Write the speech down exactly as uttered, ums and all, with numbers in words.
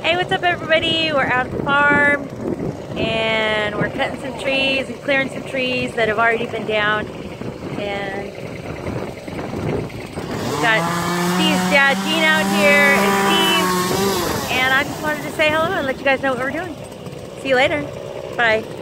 Hey, what's up everybody? We're out at the farm and we're cutting some trees and clearing some trees that have already been down. And we've got Steve's dad, Gene, out here, and Steve. And I just wanted to say hello and let you guys know what we're doing. See you later. Bye.